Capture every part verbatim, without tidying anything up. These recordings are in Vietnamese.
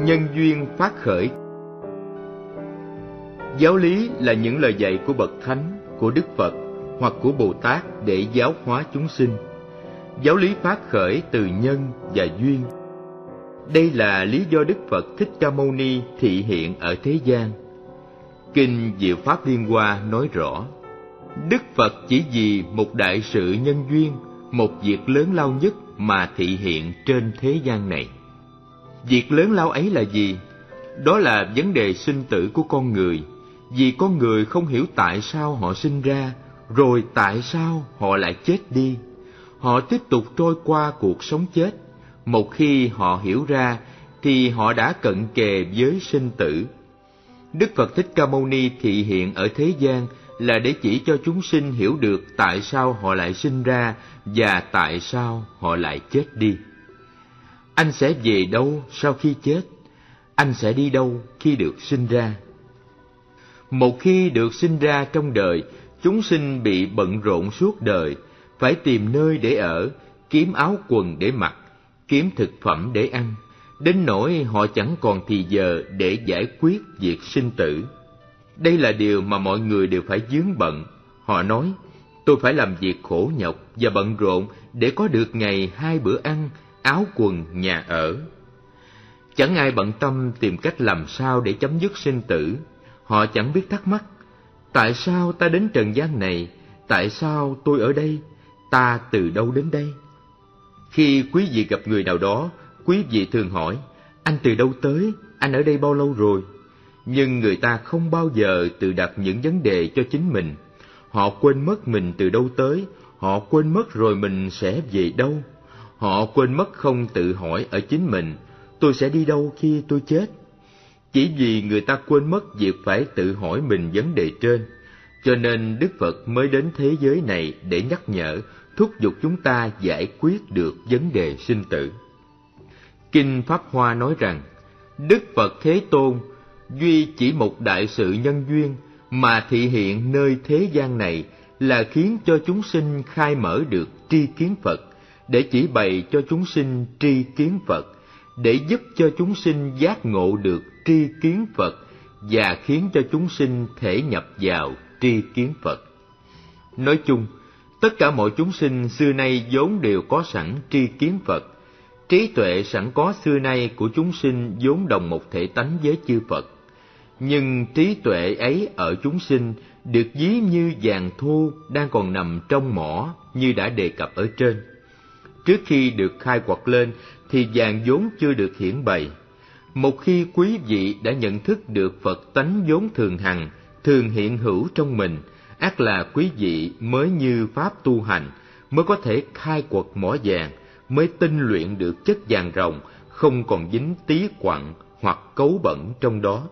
nhân duyên phát khởi. Giáo lý là những lời dạy của bậc thánh, của Đức Phật hoặc của Bồ Tát để giáo hóa chúng sinh. Giáo lý phát khởi từ nhân và duyên. Đây là lý do Đức Phật Thích Ca Mâu Ni thị hiện ở thế gian. Kinh Diệu Pháp Liên Hoa nói rõ, Đức Phật chỉ vì một đại sự nhân duyên, một việc lớn lao nhất mà thị hiện trên thế gian này. Việc lớn lao ấy là gì? Đó là vấn đề sinh tử của con người. Vì con người không hiểu tại sao họ sinh ra, rồi tại sao họ lại chết đi. Họ tiếp tục trôi qua cuộc sống chết. Một khi họ hiểu ra, thì họ đã cận kề với sinh tử. Đức Phật Thích Ca Mâu Ni thị hiện ở thế gian là để chỉ cho chúng sinh hiểu được tại sao họ lại sinh ra và tại sao họ lại chết đi. Anh sẽ về đâu sau khi chết? Anh sẽ đi đâu khi được sinh ra? Một khi được sinh ra trong đời, chúng sinh bị bận rộn suốt đời, phải tìm nơi để ở, kiếm áo quần để mặc, kiếm thực phẩm để ăn, đến nỗi họ chẳng còn thì giờ để giải quyết việc sinh tử. Đây là điều mà mọi người đều phải vướng bận. Họ nói, tôi phải làm việc khổ nhọc và bận rộn để có được ngày hai bữa ăn, áo quần, nhà ở. Chẳng ai bận tâm tìm cách làm sao để chấm dứt sinh tử. Họ chẳng biết thắc mắc, tại sao ta đến trần gian này? Tại sao tôi ở đây? Ta từ đâu đến đây? Khi quý vị gặp người nào đó, quý vị thường hỏi, anh từ đâu tới? Anh ở đây bao lâu rồi? Nhưng người ta không bao giờ tự đặt những vấn đề cho chính mình. Họ quên mất mình từ đâu tới, họ quên mất rồi mình sẽ về đâu. Họ quên mất không tự hỏi ở chính mình, tôi sẽ đi đâu khi tôi chết? Chỉ vì người ta quên mất việc phải tự hỏi mình vấn đề trên, cho nên Đức Phật mới đến thế giới này để nhắc nhở, thúc giục chúng ta giải quyết được vấn đề sinh tử. Kinh Pháp Hoa nói rằng, Đức Phật Thế Tôn duy chỉ một đại sự nhân duyên mà thị hiện nơi thế gian này là khiến cho chúng sinh khai mở được tri kiến Phật, để chỉ bày cho chúng sinh tri kiến Phật, để giúp cho chúng sinh giác ngộ được tri kiến Phật và khiến cho chúng sinh thể nhập vào tri kiến Phật. Nói chung, tất cả mọi chúng sinh xưa nay vốn đều có sẵn tri kiến Phật. Trí tuệ sẵn có xưa nay của chúng sinh vốn đồng một thể tánh với chư Phật. Nhưng trí tuệ ấy ở chúng sinh được ví như vàng thô đang còn nằm trong mỏ như đã đề cập ở trên. Trước khi được khai quật lên thì vàng vốn chưa được hiển bày. Một khi quý vị đã nhận thức được Phật tánh vốn thường hằng, thường hiện hữu trong mình, ắt là quý vị mới như pháp tu hành, mới có thể khai quật mỏ vàng, mới tinh luyện được chất vàng ròng, không còn dính tí quặng hoặc cấu bẩn trong đó.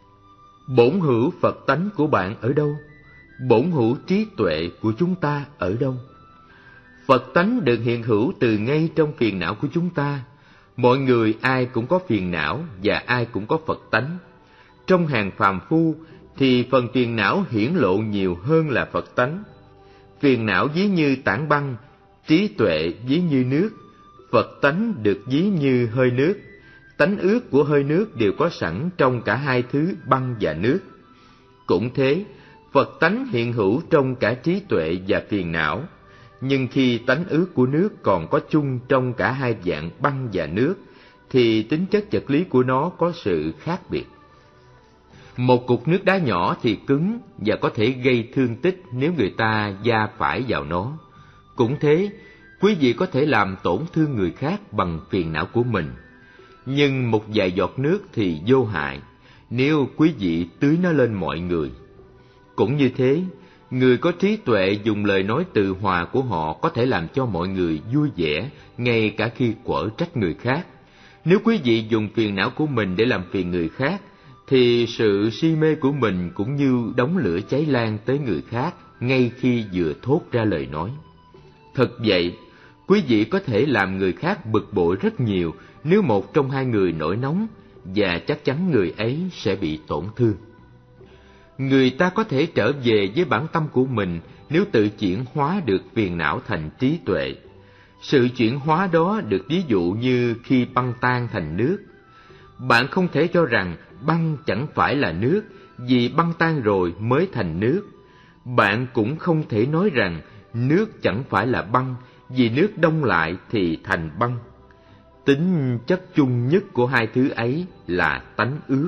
Bổn hữu Phật tánh của bạn ở đâu? Bổn hữu trí tuệ của chúng ta ở đâu? Phật tánh được hiện hữu từ ngay trong phiền não của chúng ta. Mọi người ai cũng có phiền não và ai cũng có Phật tánh. Trong hàng phàm phu thì phần phiền não hiển lộ nhiều hơn là Phật tánh. Phiền não ví như tảng băng, trí tuệ ví như nước, Phật tánh được ví như hơi nước. Tánh ướt của hơi nước đều có sẵn trong cả hai thứ băng và nước. Cũng thế, Phật tánh hiện hữu trong cả trí tuệ và phiền não. Nhưng khi tánh ướt của nước còn có chung trong cả hai dạng băng và nước, thì tính chất vật lý của nó có sự khác biệt. Một cục nước đá nhỏ thì cứng và có thể gây thương tích nếu người ta va phải vào nó. Cũng thế, quý vị có thể làm tổn thương người khác bằng phiền não của mình. Nhưng một vài giọt nước thì vô hại nếu quý vị tưới nó lên mọi người. Cũng như thế, người có trí tuệ dùng lời nói từ hòa của họ có thể làm cho mọi người vui vẻ, ngay cả khi quở trách người khác. Nếu quý vị dùng phiền não của mình để làm phiền người khác, thì sự si mê của mình cũng như đống lửa cháy lan tới người khác ngay khi vừa thốt ra lời nói. Thật vậy, quý vị có thể làm người khác bực bội rất nhiều nếu một trong hai người nổi nóng, và chắc chắn người ấy sẽ bị tổn thương. Người ta có thể trở về với bản tâm của mình nếu tự chuyển hóa được phiền não thành trí tuệ. Sự chuyển hóa đó được ví dụ như khi băng tan thành nước. Bạn không thể cho rằng băng chẳng phải là nước, vì băng tan rồi mới thành nước. Bạn cũng không thể nói rằng nước chẳng phải là băng, vì nước đông lại thì thành băng. Tính chất chung nhất của hai thứ ấy là tánh ước.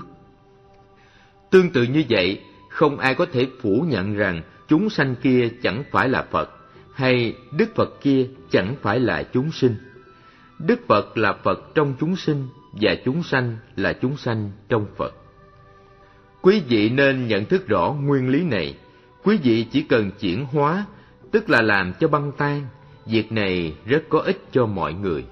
Tương tự như vậy, không ai có thể phủ nhận rằng chúng sanh kia chẳng phải là Phật, hay Đức Phật kia chẳng phải là chúng sinh. Đức Phật là Phật trong chúng sinh, và chúng sanh là chúng sanh trong Phật. Quý vị nên nhận thức rõ nguyên lý này. Quý vị chỉ cần chuyển hóa, tức là làm cho băng tan. Việc này rất có ích cho mọi người.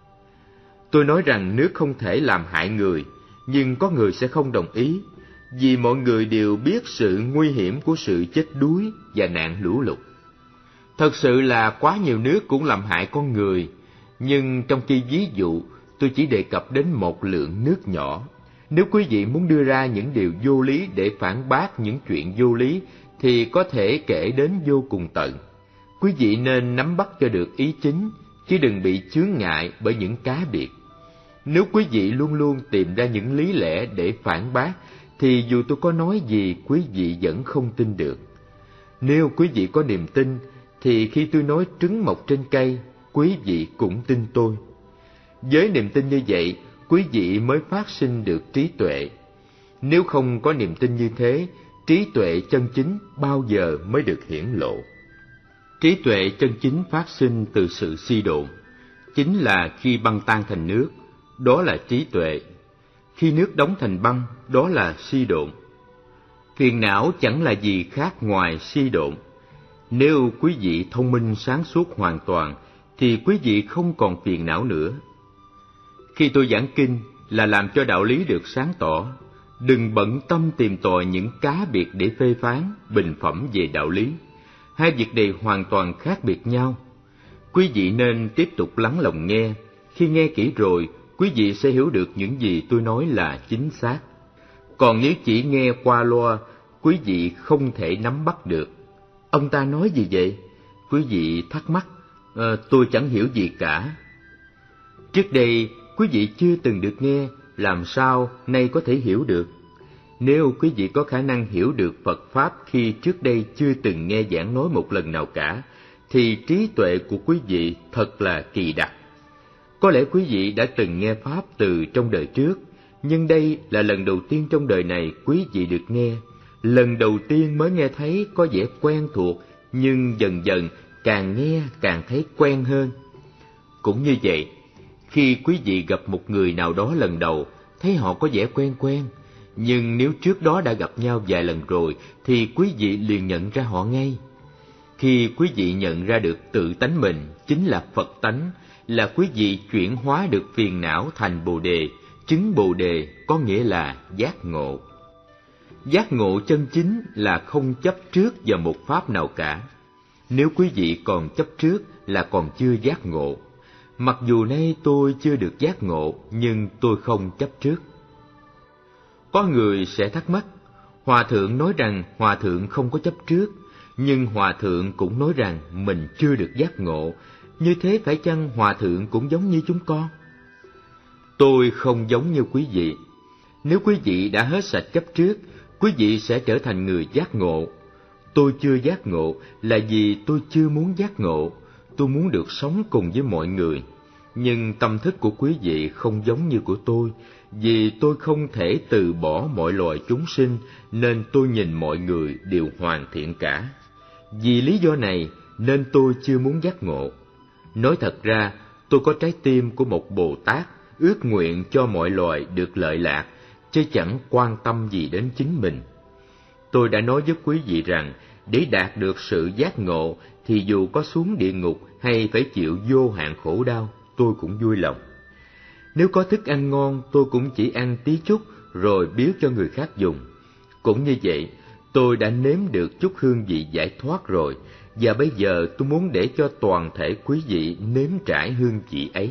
Tôi nói rằng nước không thể làm hại người, nhưng có người sẽ không đồng ý, vì mọi người đều biết sự nguy hiểm của sự chết đuối và nạn lũ lụt. Thật sự là quá nhiều nước cũng làm hại con người, nhưng trong khi ví dụ, tôi chỉ đề cập đến một lượng nước nhỏ. Nếu quý vị muốn đưa ra những điều vô lý để phản bác những chuyện vô lý, thì có thể kể đến vô cùng tận. Quý vị nên nắm bắt cho được ý chính, chứ đừng bị chướng ngại bởi những cá biệt. Nếu quý vị luôn luôn tìm ra những lý lẽ để phản bác, thì dù tôi có nói gì quý vị vẫn không tin được. Nếu quý vị có niềm tin, thì khi tôi nói trứng mọc trên cây, quý vị cũng tin tôi. Với niềm tin như vậy, quý vị mới phát sinh được trí tuệ. Nếu không có niềm tin như thế, trí tuệ chân chính bao giờ mới được hiển lộ. Trí tuệ chân chính phát sinh từ sự suy độn, chính là khi băng tan thành nước, đó là trí tuệ. Khi nước đóng thành băng, đó là suy độn. Phiền não chẳng là gì khác ngoài suy độn. Nếu quý vị thông minh sáng suốt hoàn toàn, thì quý vị không còn phiền não nữa. Khi tôi giảng kinh là làm cho đạo lý được sáng tỏ. Đừng bận tâm tìm tòi những cá biệt để phê phán, bình phẩm về đạo lý. Hai việc này hoàn toàn khác biệt nhau. Quý vị nên tiếp tục lắng lòng nghe. Khi nghe kỹ rồi, quý vị sẽ hiểu được những gì tôi nói là chính xác. Còn nếu chỉ nghe qua loa, quý vị không thể nắm bắt được. Ông ta nói gì vậy? Quý vị thắc mắc. À, tôi chẳng hiểu gì cả. Trước đây, quý vị chưa từng được nghe, làm sao nay có thể hiểu được? Nếu quý vị có khả năng hiểu được Phật Pháp khi trước đây chưa từng nghe giảng nói một lần nào cả, thì trí tuệ của quý vị thật là kỳ đặc. Có lẽ quý vị đã từng nghe Pháp từ trong đời trước, nhưng đây là lần đầu tiên trong đời này quý vị được nghe. Lần đầu tiên mới nghe thấy có vẻ quen thuộc, nhưng dần dần càng nghe càng thấy quen hơn. Cũng như vậy, khi quý vị gặp một người nào đó lần đầu, thấy họ có vẻ quen quen, nhưng nếu trước đó đã gặp nhau vài lần rồi, thì quý vị liền nhận ra họ ngay. Khi quý vị nhận ra được tự tánh mình chính là Phật tánh, là quý vị chuyển hóa được phiền não thành Bồ Đề. Chứng Bồ Đề có nghĩa là giác ngộ. Giác ngộ chân chính là không chấp trước vào một pháp nào cả. Nếu quý vị còn chấp trước là còn chưa giác ngộ. Mặc dù nay tôi chưa được giác ngộ, nhưng tôi không chấp trước. Có người sẽ thắc mắc, Hòa Thượng nói rằng Hòa Thượng không có chấp trước, nhưng Hòa Thượng cũng nói rằng mình chưa được giác ngộ. Như thế phải chăng Hòa Thượng cũng giống như chúng con? Tôi không giống như quý vị. Nếu quý vị đã hết sạch chấp trước, quý vị sẽ trở thành người giác ngộ. Tôi chưa giác ngộ là vì tôi chưa muốn giác ngộ. Tôi muốn được sống cùng với mọi người. Nhưng tâm thức của quý vị không giống như của tôi, vì tôi không thể từ bỏ mọi loài chúng sinh, nên tôi nhìn mọi người đều hoàn thiện cả. Vì lý do này nên tôi chưa muốn giác ngộ. Nói thật ra, tôi có trái tim của một Bồ Tát, ước nguyện cho mọi loài được lợi lạc, chứ chẳng quan tâm gì đến chính mình. Tôi đã nói với quý vị rằng, để đạt được sự giác ngộ thì dù có xuống địa ngục hay phải chịu vô hạn khổ đau, tôi cũng vui lòng. Nếu có thức ăn ngon, tôi cũng chỉ ăn tí chút rồi biếu cho người khác dùng. Cũng như vậy, tôi đã nếm được chút hương vị giải thoát rồi, và bây giờ tôi muốn để cho toàn thể quý vị nếm trải hương vị ấy.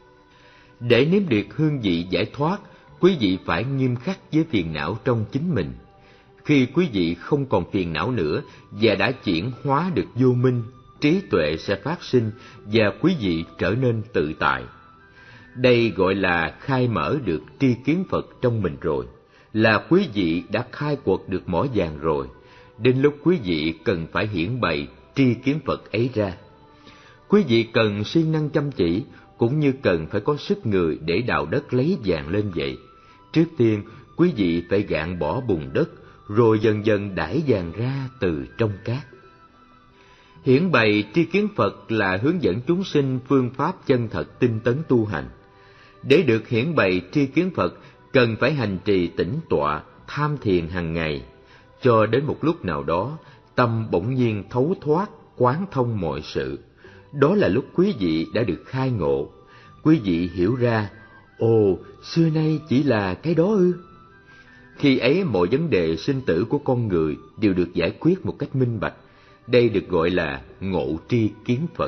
Để nếm được hương vị giải thoát, quý vị phải nghiêm khắc với phiền não trong chính mình. Khi quý vị không còn phiền não nữa và đã chuyển hóa được vô minh, trí tuệ sẽ phát sinh và quý vị trở nên tự tại. Đây gọi là khai mở được tri kiến Phật trong mình rồi, là quý vị đã khai quật được mỏ vàng rồi. Đến lúc quý vị cần phải hiển bày tri kiến Phật ấy ra. Quý vị cần siêng năng chăm chỉ, cũng như cần phải có sức người để đào đất lấy vàng lên vậy. Trước tiên, quý vị phải gạn bỏ bùn đất, rồi dần dần đãi vàng ra từ trong cát. Hiển bày tri kiến Phật là hướng dẫn chúng sinh phương pháp chân thật tinh tấn tu hành. Để được hiển bày tri kiến Phật, cần phải hành trì tĩnh tọa, tham thiền hàng ngày, cho đến một lúc nào đó, tâm bỗng nhiên thấu thoát, quán thông mọi sự. Đó là lúc quý vị đã được khai ngộ. Quý vị hiểu ra, ồ, xưa nay chỉ là cái đó ư? Khi ấy mọi vấn đề sinh tử của con người đều được giải quyết một cách minh bạch. Đây được gọi là ngộ tri kiến Phật.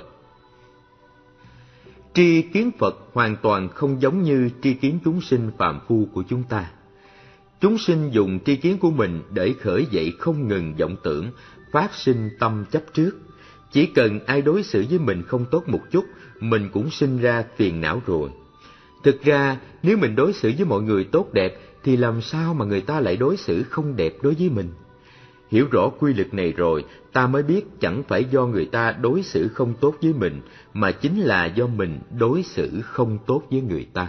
Tri kiến Phật hoàn toàn không giống như tri kiến chúng sinh phàm phu của chúng ta. Chúng sinh dùng tri kiến của mình để khởi dậy không ngừng vọng tưởng, phát sinh tâm chấp trước. Chỉ cần ai đối xử với mình không tốt một chút, mình cũng sinh ra phiền não rồi. Thực ra, nếu mình đối xử với mọi người tốt đẹp, thì làm sao mà người ta lại đối xử không đẹp đối với mình? Hiểu rõ quy luật này rồi, ta mới biết chẳng phải do người ta đối xử không tốt với mình, mà chính là do mình đối xử không tốt với người ta.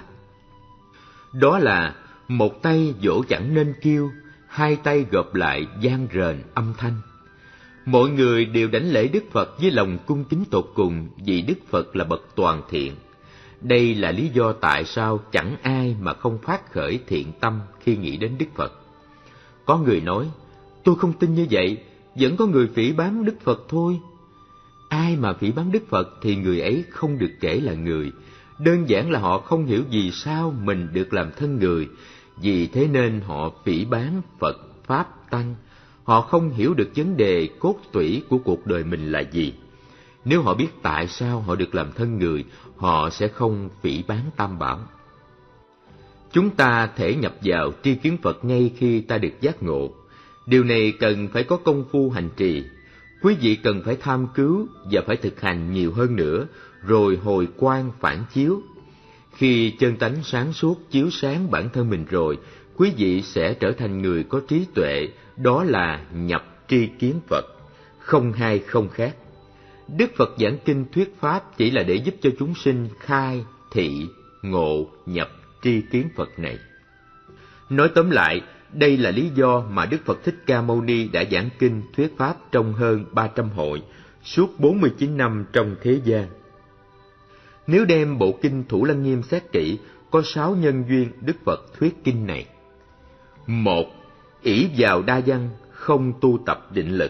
Đó là một tay vỗ chẳng nên kêu, hai tay gộp lại vang rền âm thanh. Mọi người đều đảnh lễ Đức Phật với lòng cung kính tột cùng, vì Đức Phật là bậc toàn thiện. Đây là lý do tại sao chẳng ai mà không phát khởi thiện tâm khi nghĩ đến Đức Phật. Có người nói, tôi không tin như vậy, vẫn có người phỉ báng Đức Phật thôi. Ai mà phỉ báng Đức Phật thì người ấy không được kể là người. Đơn giản là họ không hiểu vì sao mình được làm thân người, vì thế nên họ phỉ báng Phật, Pháp, Tăng. Họ không hiểu được vấn đề cốt tủy của cuộc đời mình là gì. Nếu họ biết tại sao họ được làm thân người, họ sẽ không phỉ báng Tam Bảo. Chúng ta thể nhập vào tri kiến Phật ngay khi ta được giác ngộ. Điều này cần phải có công phu hành trì. Quý vị cần phải tham cứu và phải thực hành nhiều hơn nữa, rồi hồi quang phản chiếu. Khi chân tánh sáng suốt chiếu sáng bản thân mình rồi, quý vị sẽ trở thành người có trí tuệ, đó là nhập tri kiến Phật, không hai không khác. Đức Phật giảng kinh thuyết pháp chỉ là để giúp cho chúng sinh khai, thị, ngộ, nhập tri kiến Phật này. Nói tóm lại, đây là lý do mà Đức Phật Thích Ca Mâu Ni đã giảng kinh thuyết pháp trong hơn ba trăm hội, suốt bốn mươi chín năm trong thế gian. Nếu đem bộ kinh Thủ Lăng Nghiêm xét kỹ, có sáu nhân duyên Đức Phật thuyết kinh này. Một, ỷ vào đa văn, không tu tập định lực.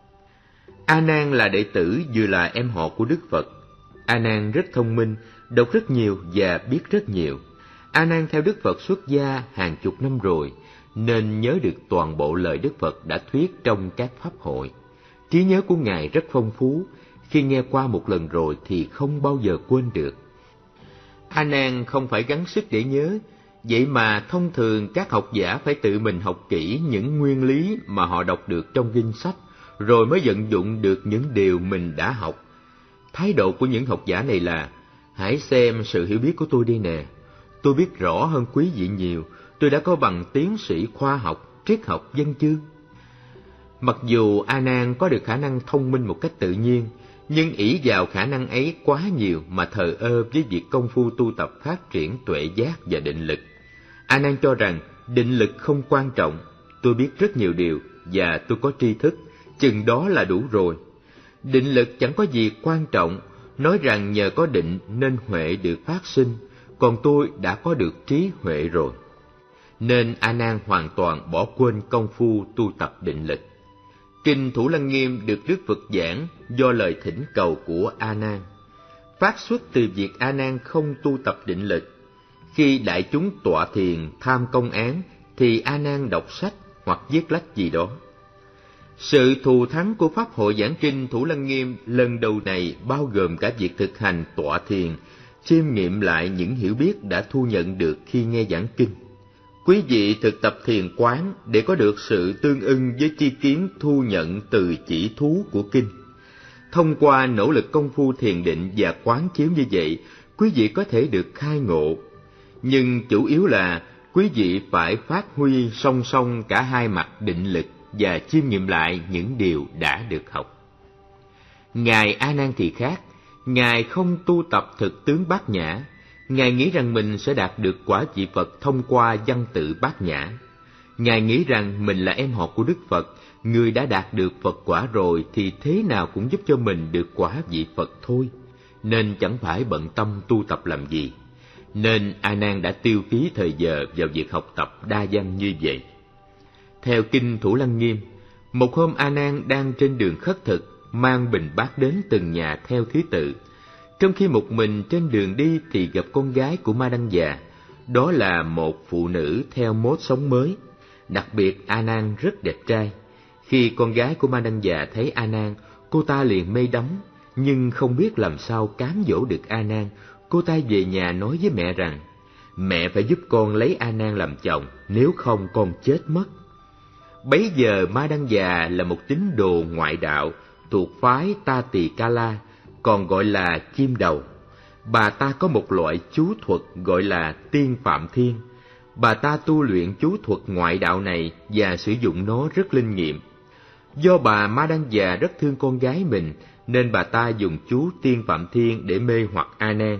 A Nan là đệ tử vừa là em họ của Đức Phật. A Nan rất thông minh, đọc rất nhiều và biết rất nhiều. A Nan theo Đức Phật xuất gia hàng chục năm rồi, nên nhớ được toàn bộ lời Đức Phật đã thuyết trong các pháp hội. Trí nhớ của Ngài rất phong phú, khi nghe qua một lần rồi thì không bao giờ quên được. A Nan không phải gắng sức để nhớ, vậy mà thông thường các học giả phải tự mình học kỹ những nguyên lý mà họ đọc được trong kinh sách, rồi mới vận dụng được những điều mình đã học. Thái độ của những học giả này là, hãy xem sự hiểu biết của tôi đi nè, tôi biết rõ hơn quý vị nhiều, tôi đã có bằng tiến sĩ khoa học, triết học, văn chương. Mặc dù A Nan có được khả năng thông minh một cách tự nhiên, nhưng ỷ vào khả năng ấy quá nhiều mà thờ ơ với việc công phu tu tập phát triển tuệ giác và định lực. A Nan cho rằng định lực không quan trọng, tôi biết rất nhiều điều và tôi có tri thức, chừng đó là đủ rồi. Định lực chẳng có gì quan trọng, nói rằng nhờ có định nên huệ được phát sinh, còn tôi đã có được trí huệ rồi. Nên A Nan hoàn toàn bỏ quên công phu tu tập định lực. Kinh Thủ Lăng Nghiêm được Đức Phật giảng do lời thỉnh cầu của A Nan, phát xuất từ việc A Nan không tu tập định lực. Khi đại chúng tọa thiền tham công án thì A Nan đọc sách hoặc viết lách gì đó. Sự thù thắng của pháp hội giảng kinh Thủ Lăng Nghiêm lần đầu này bao gồm cả việc thực hành tọa thiền, chiêm nghiệm lại những hiểu biết đã thu nhận được khi nghe giảng kinh. Quý vị thực tập thiền quán để có được sự tương ưng với tri kiến thu nhận từ chỉ thú của kinh. Thông qua nỗ lực công phu thiền định và quán chiếu như vậy, quý vị có thể được khai ngộ. Nhưng chủ yếu là quý vị phải phát huy song song cả hai mặt định lực và chiêm nghiệm lại những điều đã được học. Ngài A Nan thì khác, Ngài không tu tập thực tướng bát nhã. Ngài nghĩ rằng mình sẽ đạt được quả vị Phật thông qua văn tự bát nhã. Ngài nghĩ rằng mình là em họ của Đức Phật, người đã đạt được Phật quả rồi thì thế nào cũng giúp cho mình được quả vị Phật thôi, nên chẳng phải bận tâm tu tập làm gì. Nên A Nan đã tiêu phí thời giờ vào việc học tập đa văn như vậy. Theo kinh Thủ Lăng Nghiêm, một hôm A Nan đang trên đường khất thực, mang bình bát đến từng nhà theo thứ tự. Trong khi một mình trên đường đi thì gặp con gái của Ma Đăng Già. Đó là một phụ nữ theo mốt sống mới. Đặc biệt A Nan rất đẹp trai. Khi con gái của Ma Đăng Già thấy A Nan, cô ta liền mê đắm, nhưng không biết làm sao cám dỗ được A Nan. Cô ta về nhà nói với mẹ rằng, mẹ phải giúp con lấy A Nan làm chồng, nếu không con chết mất. Bấy giờ Ma Đăng Già là một tín đồ ngoại đạo thuộc phái Ta Tỳ Ca La, còn gọi là chim đầu. Bà ta có một loại chú thuật gọi là tiên phạm thiên. Bà ta tu luyện chú thuật ngoại đạo này và sử dụng nó rất linh nghiệm. Do bà Ma Đăng Già rất thương con gái mình, nên bà ta dùng chú tiên phạm thiên để mê hoặc A Nan.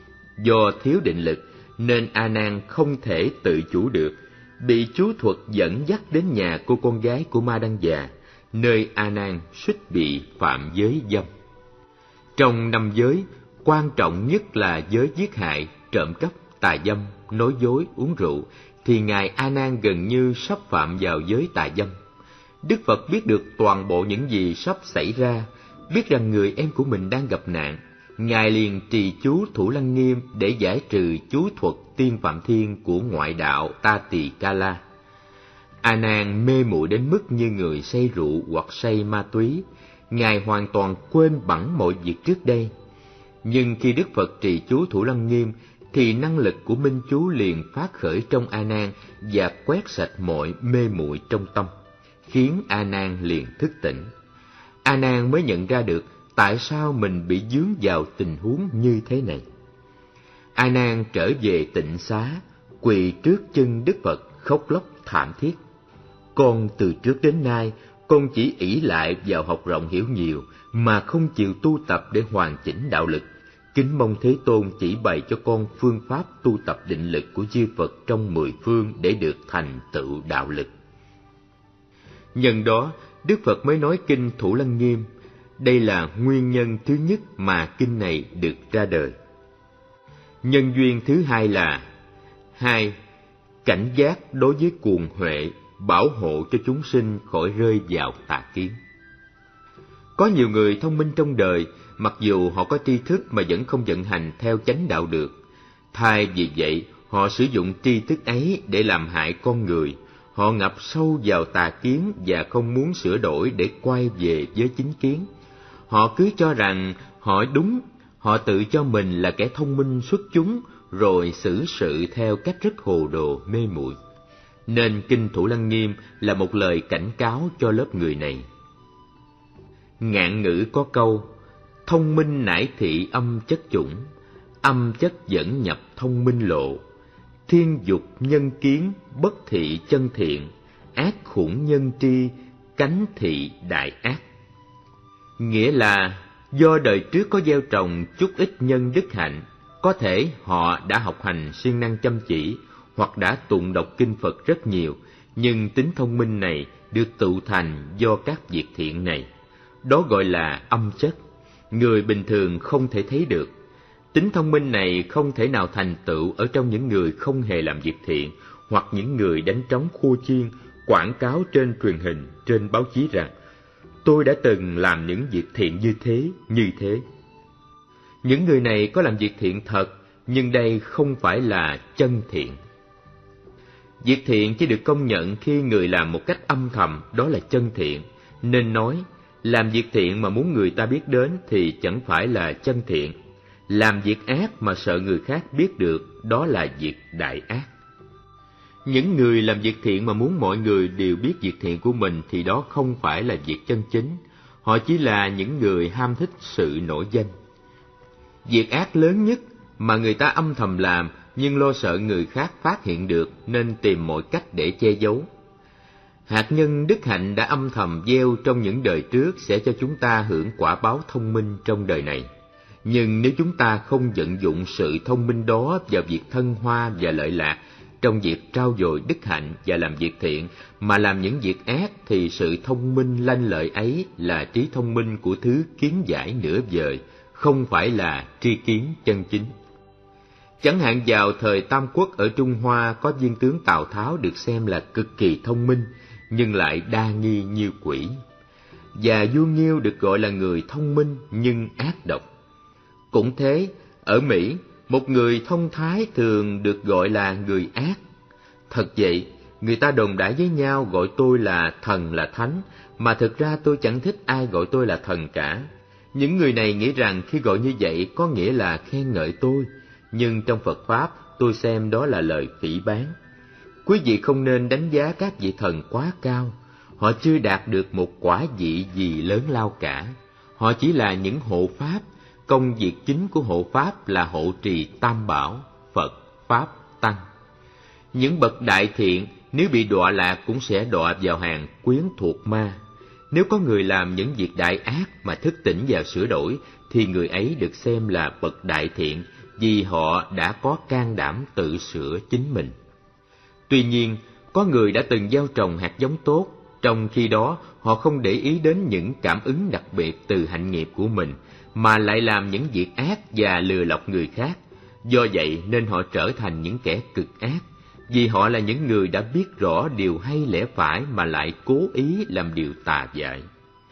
Do thiếu định lực, nên A Nan không thể tự chủ được, bị chú thuật dẫn dắt đến nhà cô con gái của Ma Đăng Già, nơi A Nan suýt bị phạm giới dâm. Trong năm giới, quan trọng nhất là giới giết hại, trộm cắp, tà dâm, nói dối, uống rượu, thì ngài A Nan gần như sắp phạm vào giới tà dâm. Đức Phật biết được toàn bộ những gì sắp xảy ra, biết rằng người em của mình đang gặp nạn. Ngài liền trì chú Thủ Lăng Nghiêm để giải trừ chú thuật tiên phạm thiên của ngoại đạo Ta Tỳ Ca La. A Nan mê muội đến mức như người say rượu hoặc say ma túy. Ngài hoàn toàn quên bẵng mọi việc trước đây. Nhưng khi Đức Phật trì chú Thủ Lăng Nghiêm, thì năng lực của minh chú liền phát khởi trong A Nan và quét sạch mọi mê muội trong tâm, khiến A Nan liền thức tỉnh. A Nan mới nhận ra được tại sao mình bị dướng vào tình huống như thế này. A Nan trở về tịnh xá, quỳ trước chân Đức Phật khóc lóc thảm thiết. Con từ trước đến nay, con chỉ ỷ lại vào học rộng hiểu nhiều, mà không chịu tu tập để hoàn chỉnh đạo lực. Kính mong Thế Tôn chỉ bày cho con phương pháp tu tập định lực của chư Phật trong mười phương để được thành tựu đạo lực. Nhân đó, Đức Phật mới nói kinh Thủ Lăng Nghiêm. Đây là nguyên nhân thứ nhất mà kinh này được ra đời. Nhân duyên thứ hai là hai. Cảnh giác đối với cuồng huệ, bảo hộ cho chúng sinh khỏi rơi vào tà kiến. Có nhiều người thông minh trong đời, mặc dù họ có tri thức mà vẫn không vận hành theo chánh đạo được. Thay vì vậy, họ sử dụng tri thức ấy để làm hại con người. Họ ngập sâu vào tà kiến và không muốn sửa đổi để quay về với chính kiến. Họ cứ cho rằng họ đúng, họ tự cho mình là kẻ thông minh xuất chúng, rồi xử sự theo cách rất hồ đồ mê muội. Nên kinh Thủ Lăng Nghiêm là một lời cảnh cáo cho lớp người này. Ngạn ngữ có câu, thông minh nải thị âm chất chủng, âm chất dẫn nhập thông minh lộ. Thiên dục nhân kiến, bất thị chân thiện, ác khủng nhân tri, cánh thị đại ác. Nghĩa là do đời trước có gieo trồng chút ít nhân đức hạnh, có thể họ đã học hành siêng năng chăm chỉ, hoặc đã tụng đọc kinh Phật rất nhiều, nhưng tính thông minh này được tụ thành do các việc thiện này. Đó gọi là âm chất, người bình thường không thể thấy được. Tính thông minh này không thể nào thành tựu ở trong những người không hề làm việc thiện, hoặc những người đánh trống khua chiên, quảng cáo trên truyền hình, trên báo chí rằng tôi đã từng làm những việc thiện như thế, như thế. Những người này có làm việc thiện thật, nhưng đây không phải là chân thiện. Việc thiện chỉ được công nhận khi người làm một cách âm thầm, đó là chân thiện. Nên nói, làm việc thiện mà muốn người ta biết đến thì chẳng phải là chân thiện. Làm việc ác mà sợ người khác biết được, đó là việc đại ác. Những người làm việc thiện mà muốn mọi người đều biết việc thiện của mình thì đó không phải là việc chân chính. Họ chỉ là những người ham thích sự nổi danh. Việc ác lớn nhất mà người ta âm thầm làm nhưng lo sợ người khác phát hiện được nên tìm mọi cách để che giấu. Hạt nhân đức hạnh đã âm thầm gieo trong những đời trước sẽ cho chúng ta hưởng quả báo thông minh trong đời này. Nhưng nếu chúng ta không vận dụng sự thông minh đó vào việc thăng hoa và lợi lạc, trong việc trau dồi đức hạnh và làm việc thiện, mà làm những việc ác, thì sự thông minh lanh lợi ấy là trí thông minh của thứ kiến giải nửa vời, không phải là tri kiến chân chính. Chẳng hạn vào thời Tam Quốc ở Trung Hoa, có viên tướng Tào Tháo được xem là cực kỳ thông minh, nhưng lại đa nghi như quỷ. Và vua Nghiêu được gọi là người thông minh nhưng ác độc. Cũng thế, ở Mỹ, một người thông thái thường được gọi là người ác. Thật vậy, người ta đồn đãi với nhau gọi tôi là thần là thánh, mà thực ra tôi chẳng thích ai gọi tôi là thần cả. Những người này nghĩ rằng khi gọi như vậy có nghĩa là khen ngợi tôi, nhưng trong Phật Pháp tôi xem đó là lời phỉ báng. Quý vị không nên đánh giá các vị thần quá cao, họ chưa đạt được một quả vị gì lớn lao cả. Họ chỉ là những hộ Pháp, công việc chính của hộ Pháp là hộ trì Tam Bảo, Phật, Pháp, Tăng. Những bậc đại thiện nếu bị đọa lạc cũng sẽ đọa vào hàng quyến thuộc ma. Nếu có người làm những việc đại ác mà thức tỉnh và sửa đổi, thì người ấy được xem là bậc đại thiện, vì họ đã có can đảm tự sửa chính mình. Tuy nhiên, có người đã từng gieo trồng hạt giống tốt, trong khi đó họ không để ý đến những cảm ứng đặc biệt từ hạnh nghiệp của mình, mà lại làm những việc ác và lừa lọc người khác. Do vậy nên họ trở thành những kẻ cực ác, vì họ là những người đã biết rõ điều hay lẽ phải mà lại cố ý làm điều tà dại.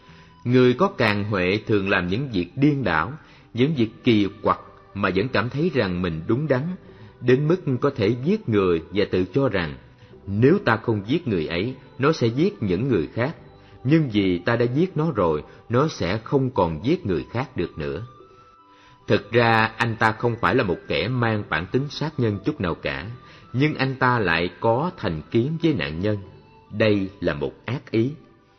Người có càn huệ thường làm những việc điên đảo, những việc kỳ quặc mà vẫn cảm thấy rằng mình đúng đắn, đến mức có thể giết người và tự cho rằng nếu ta không giết người ấy, nó sẽ giết những người khác, nhưng vì ta đã giết nó rồi, nó sẽ không còn giết người khác được nữa. Thực ra anh ta không phải là một kẻ mang bản tính sát nhân chút nào cả, nhưng anh ta lại có thành kiến với nạn nhân. Đây là một ác ý.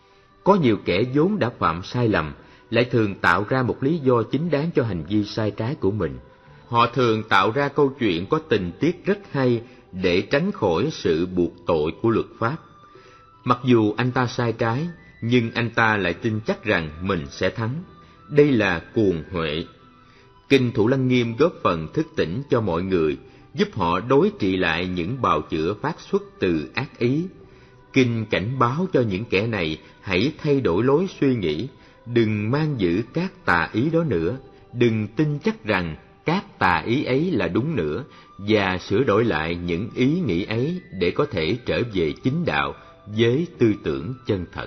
Có nhiều kẻ vốn đã phạm sai lầm, lại thường tạo ra một lý do chính đáng cho hành vi sai trái của mình. Họ thường tạo ra câu chuyện có tình tiết rất hay để tránh khỏi sự buộc tội của luật pháp. Mặc dù anh ta sai trái, nhưng anh ta lại tin chắc rằng mình sẽ thắng. Đây là cuồng huệ. Kinh Thủ Lăng Nghiêm góp phần thức tỉnh cho mọi người, giúp họ đối trị lại những bào chữa phát xuất từ ác ý. Kinh cảnh báo cho những kẻ này hãy thay đổi lối suy nghĩ, đừng mang giữ các tà ý đó nữa, đừng tin chắc rằng các tà ý ấy là đúng nữa, và sửa đổi lại những ý nghĩ ấy để có thể trở về chính đạo với tư tưởng chân thật.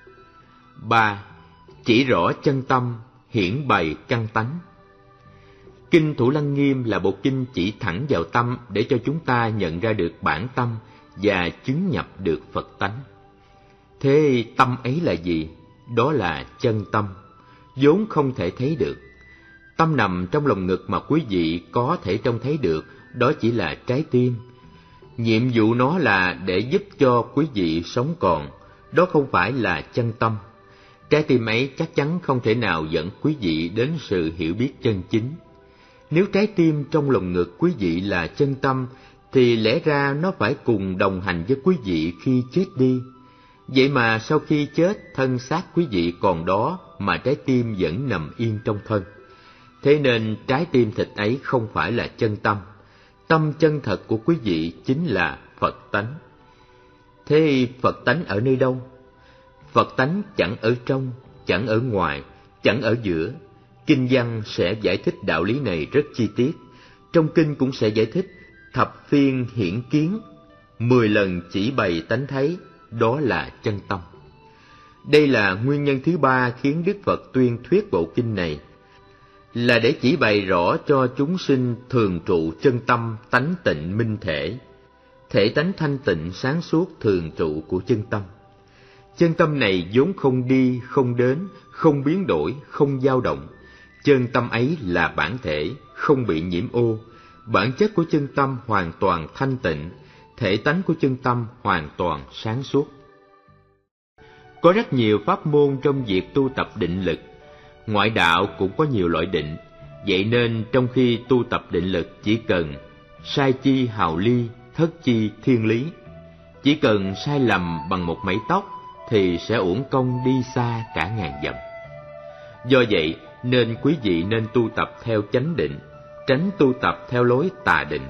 ba. Chỉ rõ chân tâm, hiển bày căn tánh. Kinh Thủ Lăng Nghiêm là bộ kinh chỉ thẳng vào tâm để cho chúng ta nhận ra được bản tâm và chứng nhập được Phật tánh. Thế tâm ấy là gì? Đó là chân tâm, vốn không thể thấy được. Tâm nằm trong lồng ngực mà quý vị có thể trông thấy được, đó chỉ là trái tim. Nhiệm vụ nó là để giúp cho quý vị sống còn, đó không phải là chân tâm. Trái tim ấy chắc chắn không thể nào dẫn quý vị đến sự hiểu biết chân chính. Nếu trái tim trong lồng ngực quý vị là chân tâm, thì lẽ ra nó phải cùng đồng hành với quý vị khi chết đi. Vậy mà sau khi chết, thân xác quý vị còn đó mà trái tim vẫn nằm yên trong thân. Thế nên trái tim thịt ấy không phải là chân tâm. Tâm chân thật của quý vị chính là Phật tánh. Thế Phật tánh ở nơi đâu? Phật tánh chẳng ở trong, chẳng ở ngoài, chẳng ở giữa. Kinh văn sẽ giải thích đạo lý này rất chi tiết. Trong kinh cũng sẽ giải thích thập phiên hiển kiến, mười lần chỉ bày tánh thấy, đó là chân tâm. Đây là nguyên nhân thứ ba khiến Đức Phật tuyên thuyết bộ kinh này, là để chỉ bày rõ cho chúng sinh thường trụ chân tâm tánh tịnh minh thể, thể tánh thanh tịnh sáng suốt thường trụ của chân tâm. Chân tâm này vốn không đi, không đến, không biến đổi, không dao động. Chân tâm ấy là bản thể, không bị nhiễm ô. Bản chất của chân tâm hoàn toàn thanh tịnh, thể tánh của chân tâm hoàn toàn sáng suốt. Có rất nhiều pháp môn trong việc tu tập định lực. Ngoại đạo cũng có nhiều loại định. Vậy nên trong khi tu tập định lực chỉ cần sai chi hào ly, thất chi thiên lý. Chỉ cần sai lầm bằng một mảy tóc thì sẽ uổng công đi xa cả ngàn dặm. Do vậy nên quý vị nên tu tập theo chánh định, tránh tu tập theo lối tà định.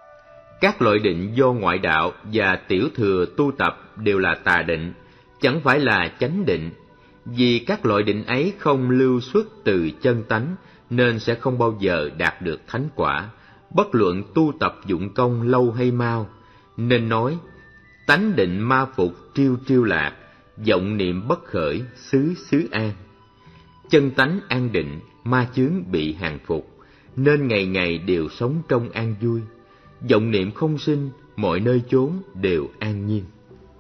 Các loại định do ngoại đạo và tiểu thừa tu tập đều là tà định, chẳng phải là chánh định. Vì các loại định ấy không lưu xuất từ chân tánh nên sẽ không bao giờ đạt được thánh quả, bất luận tu tập dụng công lâu hay mau. Nên nói, tánh định ma phục triêu triêu lạc, vọng niệm bất khởi xứ xứ an. Chân tánh an định, ma chướng bị hàng phục, nên ngày ngày đều sống trong an vui. Vọng niệm không sinh, mọi nơi chốn đều an nhiên.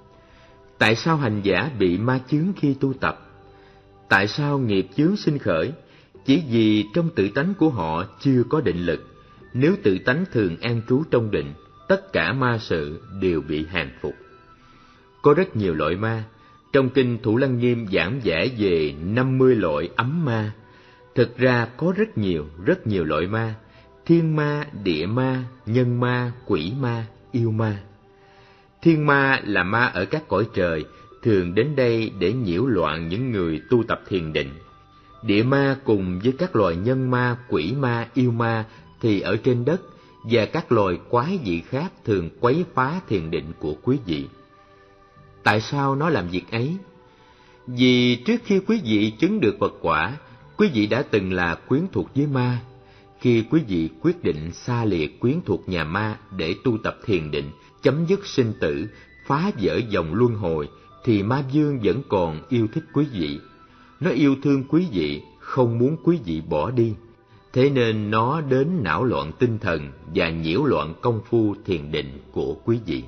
Tại sao hành giả bị ma chướng khi tu tập? Tại sao nghiệp chướng sinh khởi? Chỉ vì trong tự tánh của họ chưa có định lực. Nếu tự tánh thường an trú trong định, tất cả ma sự đều bị hàng phục. Có rất nhiều loại ma. Trong kinh Thủ Lăng Nghiêm giảng giải về năm mươi loại ấm ma. Thực ra có rất nhiều, rất nhiều loại ma. Thiên ma, địa ma, nhân ma, quỷ ma, yêu ma. Thiên ma là ma ở các cõi trời, thường đến đây để nhiễu loạn những người tu tập thiền định. Địa ma cùng với các loài nhân ma, quỷ ma, yêu ma thì ở trên đất, và các loài quái dị khác thường quấy phá thiền định của quý vị. Tại sao nó làm việc ấy? Vì trước khi quý vị chứng được Phật quả, quý vị đã từng là quyến thuộc với ma. Khi quý vị quyết định xa lìa quyến thuộc nhà ma để tu tập thiền định, chấm dứt sinh tử, phá vỡ dòng luân hồi, thì ma vương vẫn còn yêu thích quý vị. Nó yêu thương quý vị, không muốn quý vị bỏ đi. Thế nên nó đến não loạn tinh thần và nhiễu loạn công phu thiền định của quý vị.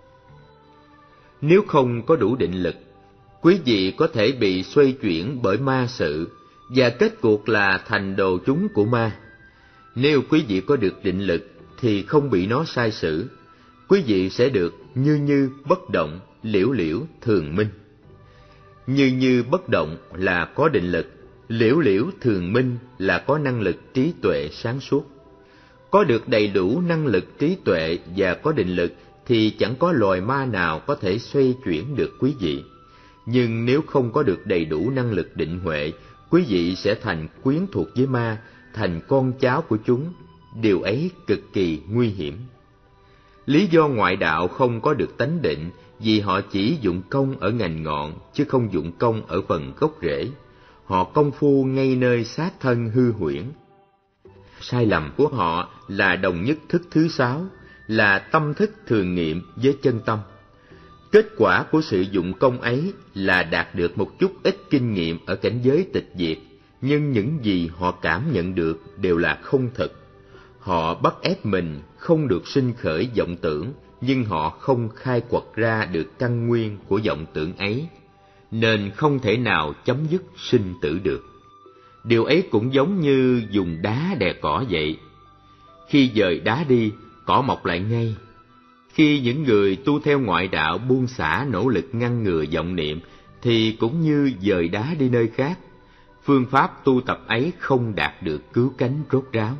Nếu không có đủ định lực, quý vị có thể bị xoay chuyển bởi ma sự, và kết cuộc là thành đồ chúng của ma. Nếu quý vị có được định lực thì không bị nó sai sử, quý vị sẽ được như như bất động, liễu liễu thường minh. Như như bất động là có định lực, liễu liễu thường minh là có năng lực trí tuệ sáng suốt. Có được đầy đủ năng lực trí tuệ và có định lực thì chẳng có loài ma nào có thể xoay chuyển được quý vị. Nhưng nếu không có được đầy đủ năng lực định huệ, quý vị sẽ thành quyến thuộc với ma, thành con cháu của chúng. Điều ấy cực kỳ nguy hiểm. Lý do ngoại đạo không có được tánh định vì họ chỉ dụng công ở ngành ngọn chứ không dụng công ở phần gốc rễ. Họ công phu ngay nơi sát thân hư huyễn. Sai lầm của họ là đồng nhất thức thứ sáu, là tâm thức thường nghiệm với chân tâm. Kết quả của sự dụng công ấy là đạt được một chút ít kinh nghiệm ở cảnh giới tịch diệt, nhưng những gì họ cảm nhận được đều là không thật. Họ bắt ép mình không được sinh khởi vọng tưởng, nhưng họ không khai quật ra được căn nguyên của vọng tưởng ấy, nên không thể nào chấm dứt sinh tử được. Điều ấy cũng giống như dùng đá đè cỏ vậy. Khi dời đá đi, cỏ mọc lại ngay. Khi những người tu theo ngoại đạo buông xả nỗ lực ngăn ngừa vọng niệm, thì cũng như dời đá đi nơi khác. Phương pháp tu tập ấy không đạt được cứu cánh rốt ráo.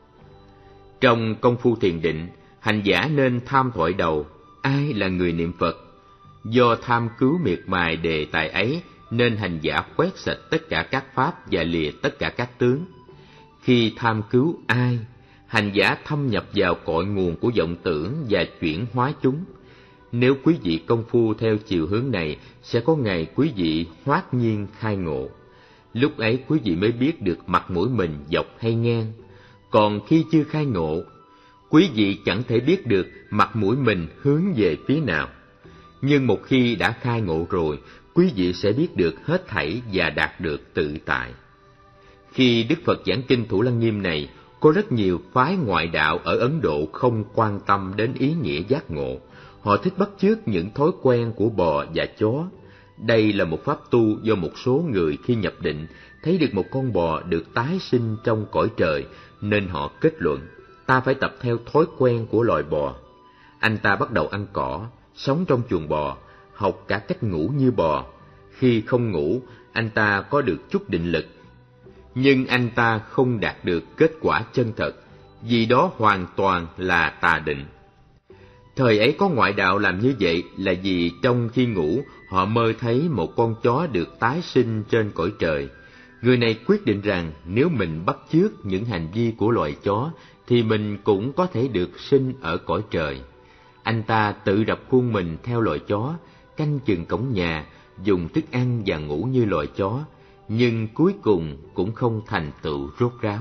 Trong công phu thiền định, hành giả nên tham thoại đầu, ai là người niệm Phật? Do tham cứu miệt mài đề tài ấy, nên hành giả quét sạch tất cả các pháp và lìa tất cả các tướng. Khi tham cứu ai, hành giả thâm nhập vào cội nguồn của vọng tưởng và chuyển hóa chúng. Nếu quý vị công phu theo chiều hướng này, sẽ có ngày quý vị hoát nhiên khai ngộ. Lúc ấy quý vị mới biết được mặt mũi mình dọc hay ngang. Còn khi chưa khai ngộ, quý vị chẳng thể biết được mặt mũi mình hướng về phía nào. Nhưng một khi đã khai ngộ rồi, quý vị sẽ biết được hết thảy và đạt được tự tại. Khi Đức Phật giảng kinh Thủ Lăng Nghiêm này, có rất nhiều phái ngoại đạo ở Ấn Độ không quan tâm đến ý nghĩa giác ngộ. Họ thích bắt chước những thói quen của bò và chó. Đây là một pháp tu do một số người khi nhập định thấy được một con bò được tái sinh trong cõi trời, nên họ kết luận ta phải tập theo thói quen của loài bò. Anh ta bắt đầu ăn cỏ, sống trong chuồng bò, học cả cách ngủ như bò. Khi không ngủ, anh ta có được chút định lực. nhưng anh ta không đạt được kết quả chân thật, vì đó hoàn toàn là tà định. Thời ấy có ngoại đạo làm như vậy là vì trong khi ngủ họ mơ thấy một con chó được tái sinh trên cõi trời. Người này quyết định rằng nếu mình bắt chước những hành vi của loài chó thì mình cũng có thể được sinh ở cõi trời. Anh ta tự rập khuôn mình theo loài chó, canh chừng cổng nhà, dùng thức ăn và ngủ như loài chó, nhưng cuối cùng cũng không thành tựu rốt ráo.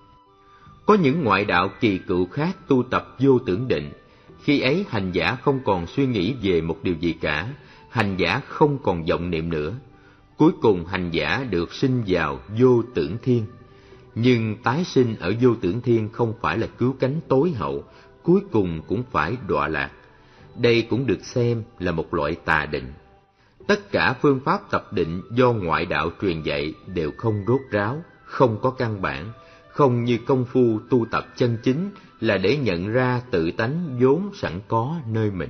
Có những ngoại đạo kỳ cựu khác tu tập vô tưởng định. Khi ấy hành giả không còn suy nghĩ về một điều gì cả, hành giả không còn vọng niệm nữa. Cuối cùng hành giả được sinh vào vô tưởng thiên. Nhưng tái sinh ở vô tưởng thiên không phải là cứu cánh tối hậu, cuối cùng cũng phải đọa lạc. Đây cũng được xem là một loại tà định. Tất cả phương pháp tập định do ngoại đạo truyền dạy đều không rốt ráo, không có căn bản, không như công phu tu tập chân chính là để nhận ra tự tánh vốn sẵn có nơi mình.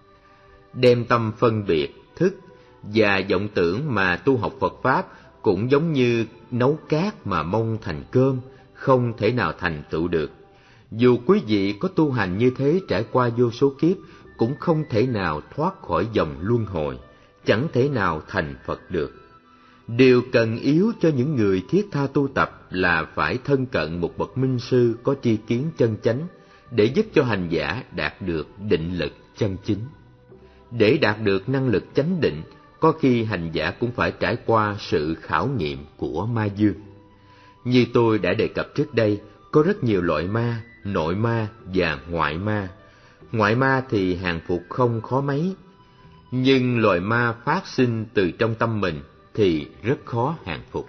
Đem tâm phân biệt, thức và vọng tưởng mà tu học Phật Pháp cũng giống như nấu cát mà mong thành cơm, không thể nào thành tựu được. Dù quý vị có tu hành như thế trải qua vô số kiếp, cũng không thể nào thoát khỏi dòng luân hồi, chẳng thể nào thành Phật được. Điều cần yếu cho những người thiết tha tu tập là phải thân cận một bậc minh sư có tri kiến chân chánh, để giúp cho hành giả đạt được định lực chân chính. Để đạt được năng lực chánh định, có khi hành giả cũng phải trải qua sự khảo nghiệm của ma dương. Như tôi đã đề cập trước đây, có rất nhiều loại ma, nội ma và ngoại ma. Ngoại ma thì hàng phục không khó mấy, nhưng loại ma phát sinh từ trong tâm mình thì rất khó hàng phục.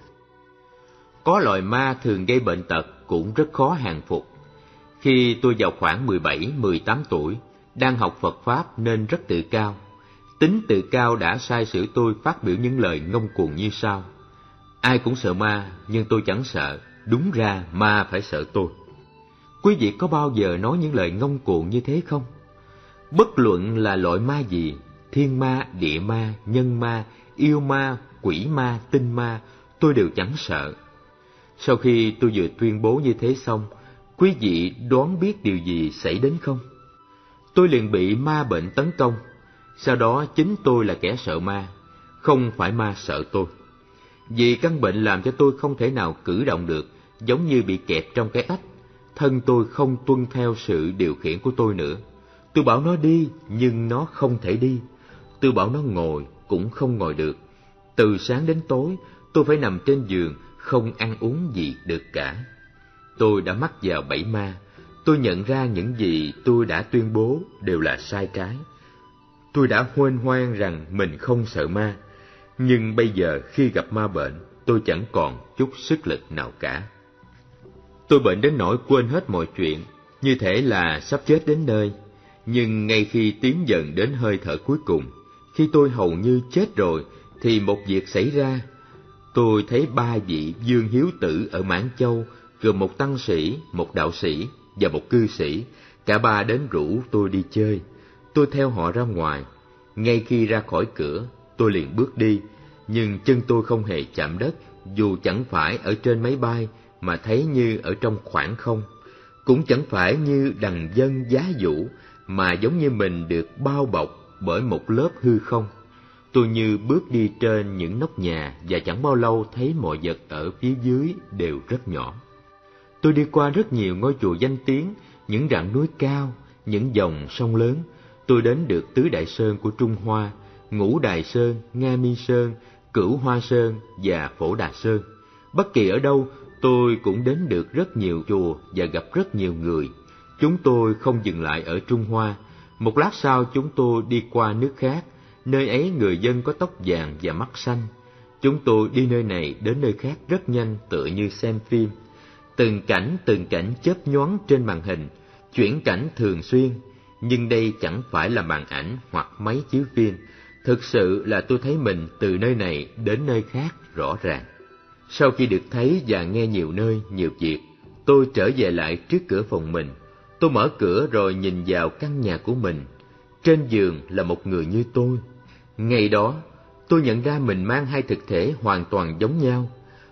Có loại ma thường gây bệnh tật cũng rất khó hàng phục. Khi tôi vào khoảng mười bảy mười tám tuổi, đang học Phật Pháp nên rất tự cao. Tính tự cao đã sai sử tôi phát biểu những lời ngông cuồng như sau: ai cũng sợ ma, nhưng tôi chẳng sợ, đúng ra ma phải sợ tôi. Quý vị có bao giờ nói những lời ngông cuồng như thế không? Bất luận là loại ma gì, thiên ma, địa ma, nhân ma, yêu ma, quỷ ma, tinh ma, tôi đều chẳng sợ. Sau khi tôi vừa tuyên bố như thế xong, quý vị đoán biết điều gì xảy đến không? Tôi liền bị ma bệnh tấn công. Sau đó chính tôi là kẻ sợ ma, không phải ma sợ tôi. Vì căn bệnh làm cho tôi không thể nào cử động được, giống như bị kẹp trong cái ách. Thân tôi không tuân theo sự điều khiển của tôi nữa. Tôi bảo nó đi, nhưng nó không thể đi. Tôi bảo nó ngồi, cũng không ngồi được. Từ sáng đến tối, tôi phải nằm trên giường, không ăn uống gì được cả. Tôi đã mắc vào bẫy ma. Tôi nhận ra những gì tôi đã tuyên bố đều là sai trái. Tôi đã huênh hoang rằng mình không sợ ma, nhưng bây giờ khi gặp ma bệnh, tôi chẳng còn chút sức lực nào cả. Tôi bệnh đến nỗi quên hết mọi chuyện, như thể là sắp chết đến nơi. Nhưng ngay khi tiến dần đến hơi thở cuối cùng, khi tôi hầu như chết rồi, thì một việc xảy ra. Tôi thấy ba vị Dương Hiếu Tử ở Mãn Châu, gồm một tăng sĩ, một đạo sĩ và một cư sĩ, cả ba đến rủ tôi đi chơi. Tôi theo họ ra ngoài. Ngay khi ra khỏi cửa, tôi liền bước đi, nhưng chân tôi không hề chạm đất, dù chẳng phải ở trên máy bay mà thấy như ở trong khoảng không, cũng chẳng phải như đằng dân giá vũ, mà giống như mình được bao bọc bởi một lớp hư không. Tôi như bước đi trên những nóc nhà và chẳng bao lâu thấy mọi vật ở phía dưới đều rất nhỏ. Tôi đi qua rất nhiều ngôi chùa danh tiếng, những rặng núi cao, những dòng sông lớn. Tôi đến được Tứ Đại Sơn của Trung Hoa, Ngũ Đài Sơn, Nga Mi Sơn, Cửu Hoa Sơn và Phổ Đà Sơn. Bất kỳ ở đâu, tôi cũng đến được rất nhiều chùa và gặp rất nhiều người. Chúng tôi không dừng lại ở Trung Hoa. Một lát sau chúng tôi đi qua nước khác. Nơi ấy người dân có tóc vàng và mắt xanh. Chúng tôi đi nơi này đến nơi khác rất nhanh, tựa như xem phim. Từng cảnh từng cảnh chớp nhoáng trên màn hình, chuyển cảnh thường xuyên. Nhưng đây chẳng phải là màn ảnh hoặc máy chiếu phim. Thực sự là tôi thấy mình từ nơi này đến nơi khác rõ ràng. Sau khi được thấy và nghe nhiều nơi, nhiều việc, tôi trở về lại trước cửa phòng mình. Tôi mở cửa rồi nhìn vào căn nhà của mình. Trên giường là một người như tôi. Ngày đó, tôi nhận ra mình mang hai thực thể hoàn toàn giống nhau.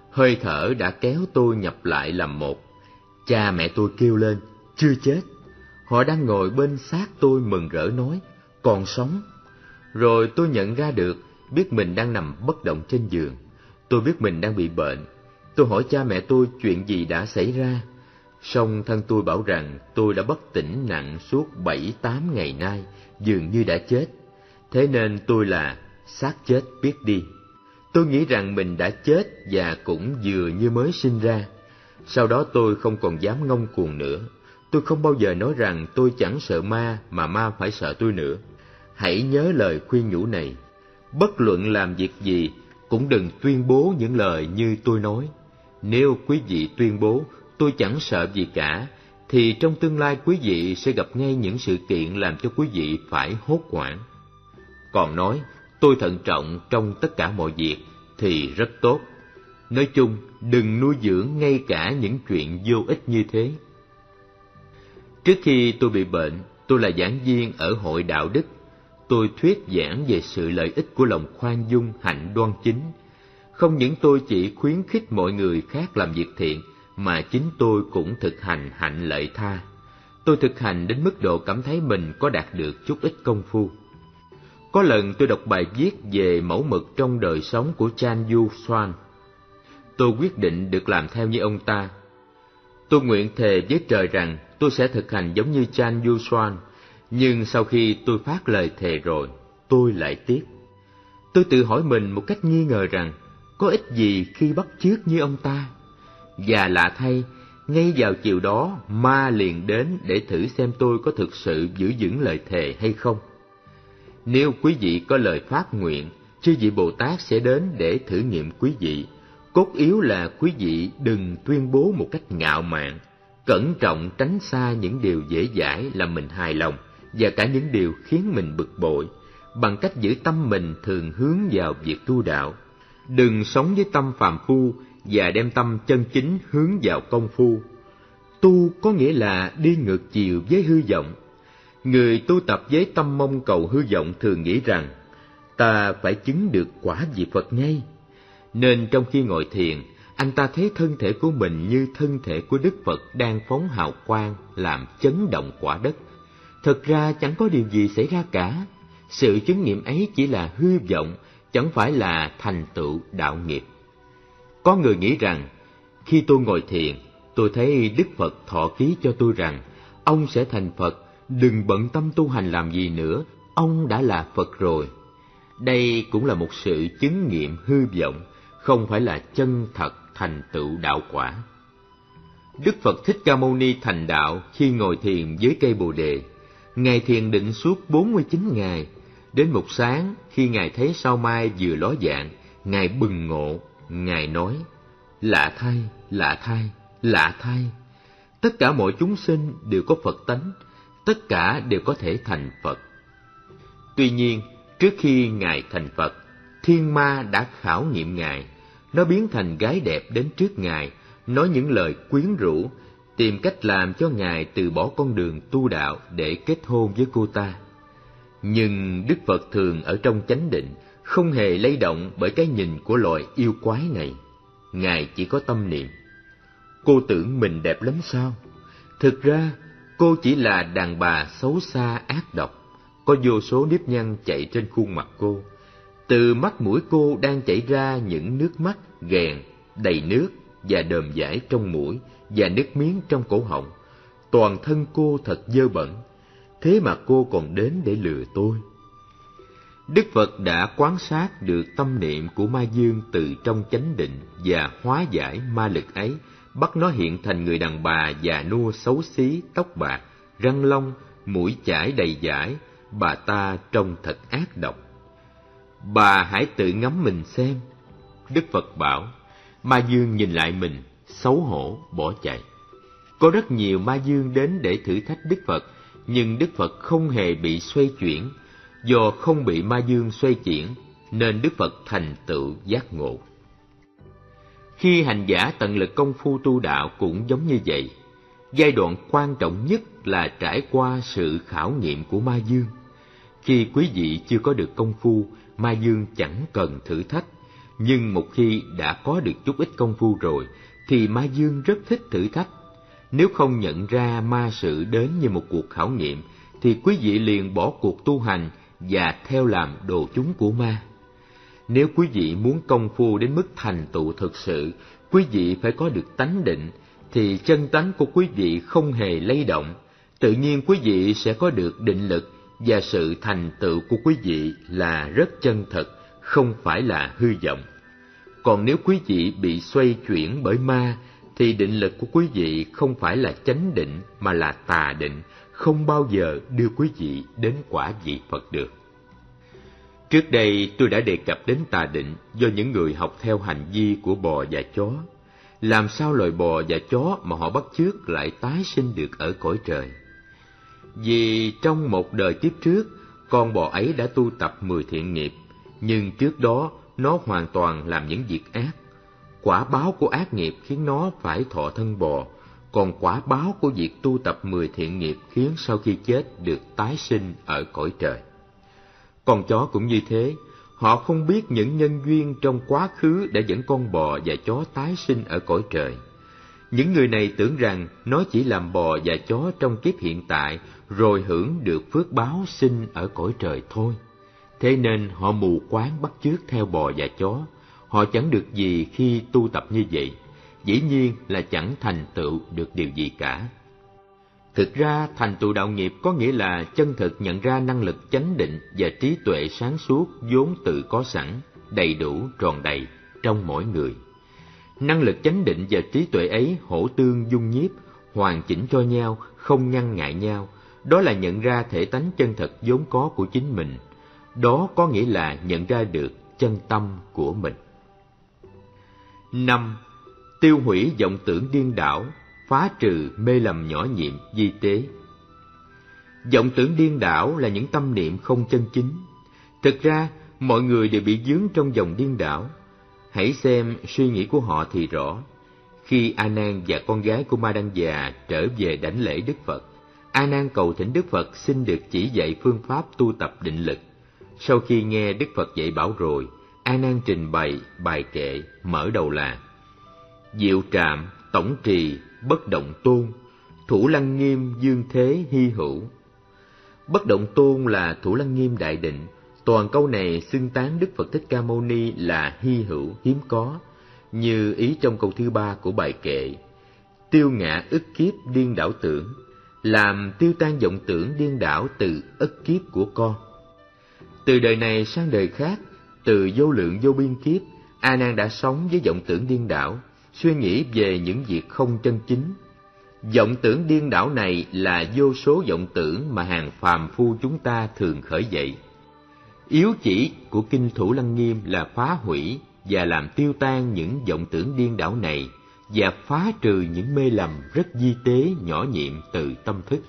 Hơi thở đã kéo tôi nhập lại làm một. Cha mẹ tôi kêu lên, chưa chết. Họ đang ngồi bên xác tôi mừng rỡ nói, còn sống. Rồi tôi nhận ra được, biết mình đang nằm bất động trên giường. Tôi biết mình đang bị bệnh. Tôi hỏi cha mẹ tôi chuyện gì đã xảy ra. Song thân tôi bảo rằng tôi đã bất tỉnh nặng suốt bảy tám ngày nay, dường như đã chết. Thế nên tôi là xác chết biết đi. Tôi nghĩ rằng mình đã chết và cũng vừa như mới sinh ra. Sau đó tôi không còn dám ngông cuồng nữa. Tôi không bao giờ nói rằng tôi chẳng sợ ma mà ma phải sợ tôi nữa. Hãy nhớ lời khuyên nhủ này. Bất luận làm việc gì, cũng đừng tuyên bố những lời như tôi nói. Nếu quý vị tuyên bố tôi chẳng sợ gì cả, thì trong tương lai quý vị sẽ gặp ngay những sự kiện làm cho quý vị phải hốt hoảng. Còn nói tôi thận trọng trong tất cả mọi việc thì rất tốt. Nói chung, đừng nuôi dưỡng ngay cả những chuyện vô ích như thế. Trước khi tôi bị bệnh, tôi là giảng viên ở Hội Đạo Đức. Tôi thuyết giảng về sự lợi ích của lòng khoan dung, hạnh đoan chính. Không những tôi chỉ khuyến khích mọi người khác làm việc thiện, mà chính tôi cũng thực hành hạnh lợi tha. Tôi thực hành đến mức độ cảm thấy mình có đạt được chút ít công phu. Có lần tôi đọc bài viết về mẫu mực trong đời sống của Chan Yu Swan. Tôi quyết định được làm theo như ông ta. Tôi nguyện thề với trời rằng tôi sẽ thực hành giống như Chan Yu Swan, nhưng sau khi tôi phát lời thề rồi, tôi lại tiếc. Tôi tự hỏi mình một cách nghi ngờ rằng có ích gì khi bắt chước như ông ta. Và lạ thay, ngay vào chiều đó, ma liền đến để thử xem tôi có thực sự giữ vững lời thề hay không. Nếu quý vị có lời phát nguyện, chư vị Bồ Tát sẽ đến để thử nghiệm quý vị. Cốt yếu là quý vị đừng tuyên bố một cách ngạo mạn, cẩn trọng tránh xa những điều dễ dãi làm mình hài lòng và cả những điều khiến mình bực bội, bằng cách giữ tâm mình thường hướng vào việc tu đạo. Đừng sống với tâm phàm phu và đem tâm chân chính hướng vào công phu. Tu có nghĩa là đi ngược chiều với hư vọng. Người tu tập với tâm mong cầu hư vọng thường nghĩ rằng ta phải chứng được quả vị Phật ngay. Nên trong khi ngồi thiền, anh ta thấy thân thể của mình như thân thể của Đức Phật đang phóng hào quang làm chấn động quả đất. Thật ra chẳng có điều gì xảy ra cả. Sự chứng nghiệm ấy chỉ là hư vọng, chẳng phải là thành tựu đạo nghiệp. Có người nghĩ rằng, khi tôi ngồi thiền, tôi thấy Đức Phật thọ ký cho tôi rằng, ông sẽ thành Phật, đừng bận tâm tu hành làm gì nữa, ông đã là Phật rồi. Đây cũng là một sự chứng nghiệm hư vọng, không phải là chân thật thành tựu đạo quả. Đức Phật Thích Ca Mâu Ni thành đạo khi ngồi thiền dưới cây Bồ Đề. Ngài thiền định suốt bốn mươi chín ngày. Đến một sáng, khi Ngài thấy sao mai vừa ló dạng, Ngài bừng ngộ. Ngài nói, lạ thay, lạ thay, lạ thay. Tất cả mọi chúng sinh đều có Phật tánh, tất cả đều có thể thành Phật. Tuy nhiên, trước khi Ngài thành Phật, thiên ma đã khảo nghiệm Ngài. Nó biến thành gái đẹp đến trước Ngài, nói những lời quyến rũ, tìm cách làm cho Ngài từ bỏ con đường tu đạo để kết hôn với cô ta. Nhưng Đức Phật thường ở trong chánh định, không hề lay động bởi cái nhìn của loài yêu quái này. Ngài chỉ có tâm niệm, cô tưởng mình đẹp lắm sao? Thực ra, cô chỉ là đàn bà xấu xa ác độc, có vô số nếp nhăn chạy trên khuôn mặt cô. Từ mắt mũi cô đang chảy ra những nước mắt ghèn, đầy nước và đờm dãi trong mũi và nước miếng trong cổ họng. Toàn thân cô thật dơ bẩn, thế mà cô còn đến để lừa tôi. Đức Phật đã quan sát được tâm niệm của ma dương từ trong chánh định và hóa giải ma lực ấy, bắt nó hiện thành người đàn bà già nua xấu xí, tóc bạc, răng long, mũi chải đầy dãi. Bà ta trông thật ác độc. Bà hãy tự ngắm mình xem. Đức Phật bảo. Ma dương nhìn lại mình, xấu hổ bỏ chạy. Có rất nhiều ma dương đến để thử thách Đức Phật, nhưng Đức Phật không hề bị xoay chuyển. Do không bị ma dương xoay chuyển, nên Đức Phật thành tựu giác ngộ. Khi hành giả tận lực công phu tu đạo cũng giống như vậy. Giai đoạn quan trọng nhất là trải qua sự khảo nghiệm của ma dương. Khi quý vị chưa có được công phu, ma dương chẳng cần thử thách. Nhưng một khi đã có được chút ít công phu rồi, thì ma dương rất thích thử thách. Nếu không nhận ra ma sự đến như một cuộc khảo nghiệm, thì quý vị liền bỏ cuộc tu hành và theo làm đồ chúng của ma. Nếu quý vị muốn công phu đến mức thành tựu thực sự, quý vị phải có được tánh định, thì chân tánh của quý vị không hề lay động. Tự nhiên quý vị sẽ có được định lực, và sự thành tựu của quý vị là rất chân thật, không phải là hư vọng. Còn nếu quý vị bị xoay chuyển bởi ma, thì định lực của quý vị không phải là chánh định mà là tà định, không bao giờ đưa quý vị đến quả vị Phật được. Trước đây tôi đã đề cập đến tà định do những người học theo hành vi của bò và chó. Làm sao loài bò và chó mà họ bắt chước lại tái sinh được ở cõi trời? Vì trong một đời kiếp trước, con bò ấy đã tu tập mười thiện nghiệp, nhưng trước đó nó hoàn toàn làm những việc ác. Quả báo của ác nghiệp khiến nó phải thọ thân bò, còn quả báo của việc tu tập mười thiện nghiệp khiến sau khi chết được tái sinh ở cõi trời. Con chó cũng như thế, họ không biết những nhân duyên trong quá khứ đã dẫn con bò và chó tái sinh ở cõi trời. Những người này tưởng rằng nó chỉ làm bò và chó trong kiếp hiện tại rồi hưởng được phước báo sinh ở cõi trời thôi. Thế nên họ mù quáng bắt chước theo bò và chó. Họ chẳng được gì khi tu tập như vậy, dĩ nhiên là chẳng thành tựu được điều gì cả. Thực ra, thành tựu đạo nghiệp có nghĩa là chân thực nhận ra năng lực chánh định và trí tuệ sáng suốt vốn tự có sẵn, đầy đủ, tròn đầy trong mỗi người. Năng lực chánh định và trí tuệ ấy hỗ tương dung nhiếp, hoàn chỉnh cho nhau, không ngăn ngại nhau. Đó là nhận ra thể tánh chân thật vốn có của chính mình. Đó có nghĩa là nhận ra được chân tâm của mình. năm. Tiêu hủy vọng tưởng điên đảo, phá trừ mê lầm nhỏ nhiệm vi tế. Vọng tưởng điên đảo là những tâm niệm không chân chính. Thực ra, mọi người đều bị vướng trong vòng điên đảo. Hãy xem suy nghĩ của họ thì rõ. Khi A Nan và con gái của Ma Đăng Già trở về đảnh lễ Đức Phật, A Nan cầu thỉnh Đức Phật xin được chỉ dạy phương pháp tu tập định lực. Sau khi nghe Đức Phật dạy bảo rồi, A Nan trình bày bài kệ mở đầu là: Diệu trạm, tổng trì, bất động tôn, thủ lăng nghiêm dương thế hy hữu. Bất động tôn là thủ lăng nghiêm đại định. Toàn câu này xưng tán Đức Phật Thích Ca Mâu Ni là hy hữu, hiếm có, như ý trong câu thứ ba của bài kệ: Tiêu ngã ức kiếp điên đảo tưởng, làm tiêu tan vọng tưởng điên đảo từ ức kiếp của con. Từ đời này sang đời khác, từ vô lượng vô biên kiếp, A Nan đã sống với vọng tưởng điên đảo, suy nghĩ về những việc không chân chính. Vọng tưởng điên đảo này là vô số vọng tưởng mà hàng phàm phu chúng ta thường khởi dậy. Yếu chỉ của kinh Thủ Lăng Nghiêm là phá hủy và làm tiêu tan những vọng tưởng điên đảo này và phá trừ những mê lầm rất vi tế nhỏ nhiệm từ tâm thức.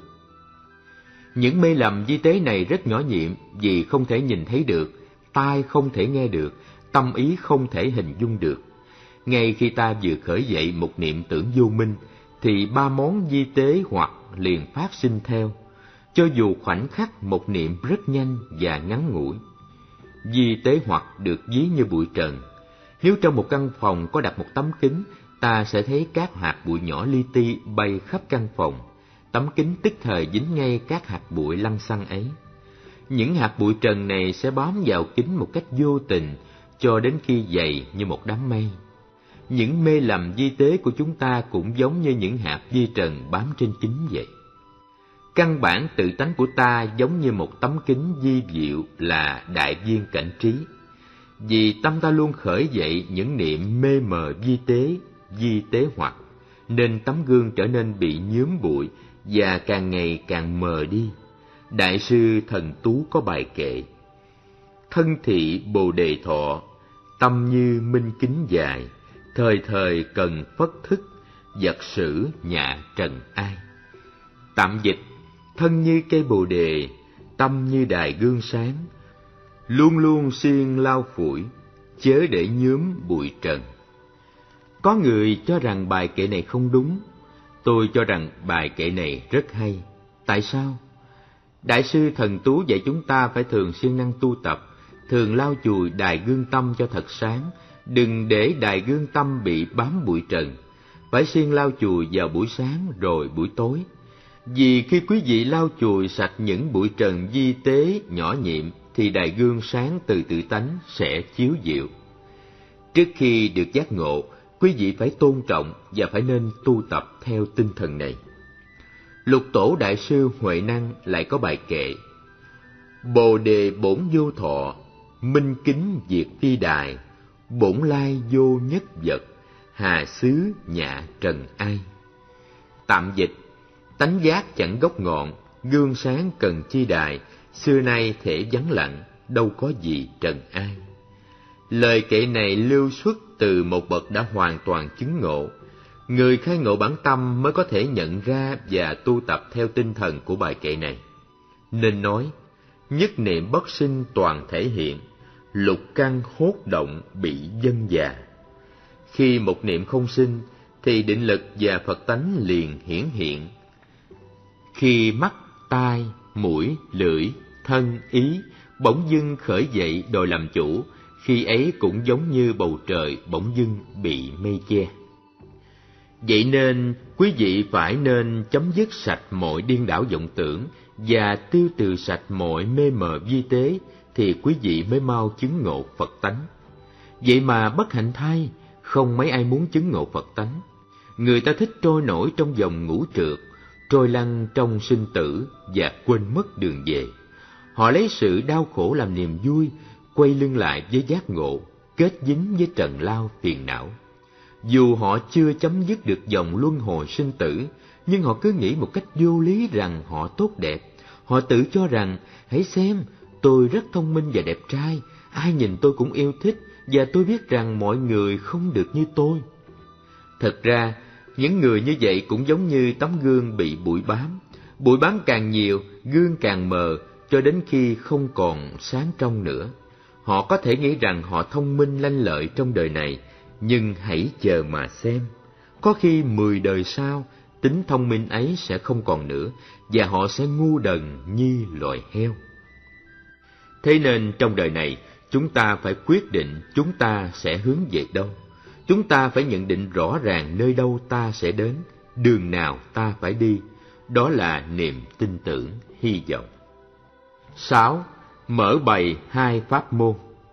Những mê lầm vi tế này rất nhỏ nhiệm vì không thể nhìn thấy được, tai không thể nghe được, tâm ý không thể hình dung được. Ngay khi ta vừa khởi dậy một niệm tưởng vô minh, thì ba món vi tế hoặc liền phát sinh theo, cho dù khoảnh khắc một niệm rất nhanh và ngắn ngủi. Vi tế hoặc được ví như bụi trần. Nếu trong một căn phòng có đặt một tấm kính, ta sẽ thấy các hạt bụi nhỏ li ti bay khắp căn phòng. Tấm kính tức thời dính ngay các hạt bụi lăng xăng ấy. Những hạt bụi trần này sẽ bám vào kính một cách vô tình, cho đến khi dày như một đám mây. Những mê lầm vi tế của chúng ta cũng giống như những hạt vi trần bám trên kính vậy. Căn bản tự tánh của ta giống như một tấm kính vi diệu là đại viên cảnh trí. Vì tâm ta luôn khởi dậy những niệm mê mờ vi tế, vi tế hoặc, nên tấm gương trở nên bị nhuốm bụi và càng ngày càng mờ đi. Đại sư Thần Tú có bài kệ: Thân thị Bồ Đề thọ, tâm như minh kính dài, thời thời cần phất thức, vật sử nhạ trần ai. Tạm dịch: thân như cây bồ đề, tâm như đài gương sáng, luôn luôn siêng lau phủi, chớ để nhuốm bụi trần. Có người cho rằng bài kệ này không đúng. Tôi cho rằng bài kệ này rất hay. Tại sao? Đại sư Thần Tú dạy chúng ta phải thường siêng năng tu tập, thường lau chùi đài gương tâm cho thật sáng, Đừng để đài gương tâm bị bám bụi trần, phải siêng lau chùi vào buổi sáng rồi buổi tối. Vì khi quý vị lau chùi sạch những bụi trần vi tế nhỏ nhiệm, thì đài gương sáng từ tự tánh sẽ chiếu diệu. Trước khi được giác ngộ, quý vị phải tôn trọng và phải nên tu tập theo tinh thần này. Lục Tổ Đại sư Huệ Năng lại có bài kệ: Bồ đề bổn vô thọ, minh kính diệt phi đài, bổn lai vô nhất vật, hà xứ nhạ trần ai. Tạm dịch: tánh giác chẳng gốc ngọn, gương sáng cần chi đài, xưa nay thể vắng lặng, đâu có gì trần ai. Lời kệ này lưu xuất từ một bậc đã hoàn toàn chứng ngộ. Người khai ngộ bản tâm mới có thể nhận ra và tu tập theo tinh thần của bài kệ này. Nên nói, nhất niệm bất sinh toàn thể hiện, lục căn hốt động bị dân già. Khi một niệm không sinh, thì định lực và Phật tánh liền hiển hiện. Khi mắt, tai, mũi, lưỡi, thân, ý bỗng dưng khởi dậy đòi làm chủ, khi ấy cũng giống như bầu trời bỗng dưng bị mây che. Vậy nên quý vị phải nên chấm dứt sạch mọi điên đảo vọng tưởng và tiêu trừ sạch mọi mê mờ vi tế, thì quý vị mới mau chứng ngộ Phật tánh. Vậy mà bất hạnh thay, không mấy ai muốn chứng ngộ Phật tánh. Người ta thích trôi nổi trong vòng ngũ trượt, trôi lăn trong sinh tử và quên mất đường về. Họ lấy sự đau khổ làm niềm vui, quay lưng lại với giác ngộ, kết dính với trần lao phiền não. Dù họ chưa chấm dứt được dòng luân hồi sinh tử, nhưng họ cứ nghĩ một cách vô lý rằng họ tốt đẹp. Họ tự cho rằng, hãy xem, tôi rất thông minh và đẹp trai, ai nhìn tôi cũng yêu thích, và tôi biết rằng mọi người không được như tôi. Thật ra, những người như vậy cũng giống như tấm gương bị bụi bám. Bụi bám càng nhiều, gương càng mờ, cho đến khi không còn sáng trong nữa. Họ có thể nghĩ rằng họ thông minh lanh lợi trong đời này, nhưng hãy chờ mà xem. Có khi mười đời sau, tính thông minh ấy sẽ không còn nữa, và họ sẽ ngu đần như loài heo. Thế nên trong đời này, chúng ta phải quyết định chúng ta sẽ hướng về đâu. Chúng ta phải nhận định rõ ràng nơi đâu ta sẽ đến, đường nào ta phải đi. Đó là niềm tin tưởng, hy vọng. Sáu. Mở bày hai pháp môn.